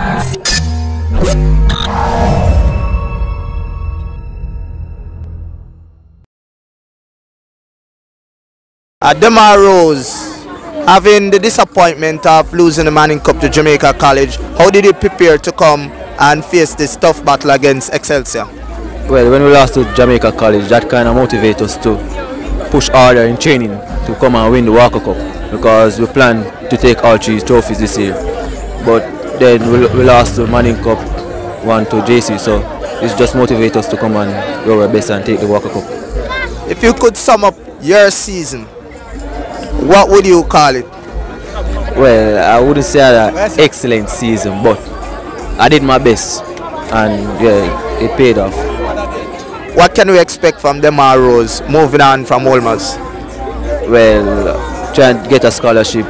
Demar Rose, having the disappointment of losing the Manning Cup to Jamaica College, how did you prepare to come and face this tough battle against Excelsior? Well, when we lost to Jamaica College, that kind of motivated us to push harder in training to come and win the Walker Cup, because we plan to take all 3 trophies this year. But then we lost the Manning Cup 1 to JC, so it's just motivated us to come and do our best and take the Walker Cup. If you could sum up your season, what would you call it? Well, I wouldn't say an excellent season, but I did my best and yeah, it paid off. What can we expect from Demar Rose moving on from Wolmer's? Well, try and get a scholarship.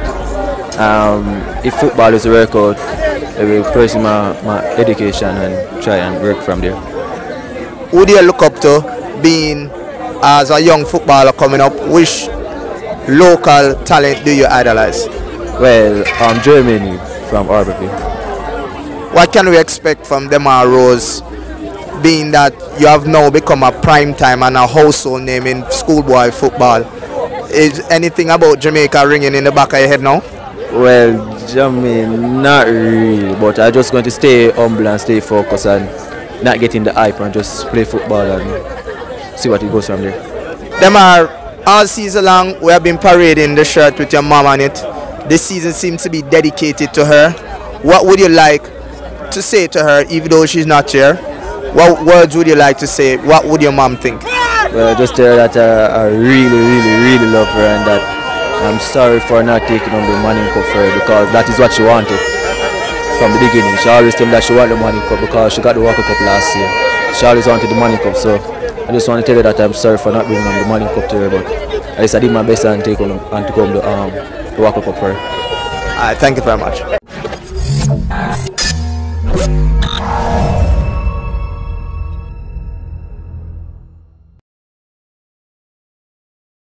If football is a workout, I will pursue my education and try and work from there. Who do you look up to being as a young footballer coming up? Which local talent do you idolize? Well, Germany from RBP. What can we expect from Demar Rose, being that you have now become a prime time and a household name in schoolboy football? Is anything about Jamaica ringing in the back of your head now? Well, not really, but I'm just going to stay humble and stay focused and not get in the hype and just play football and see what it goes from there. Demar, all season long we have been parading the shirt with your mom on it. This season seems to be dedicated to her. What would you like to say to her, even though she's not here? What words would you like to say? What would your mom think? Well, just tell her that I really love her and that I'm sorry for not taking on the Manning Cup for her, because that is what she wanted from the beginning. She always told me that she wanted the Manning Cup because she got the Walker Cup last year. She always wanted the Manning Cup, so I just want to tell her that I'm sorry for not bringing on the Manning Cup to her, but at least I did my best and take on and to come the Walker Cup for her. Thank you very much.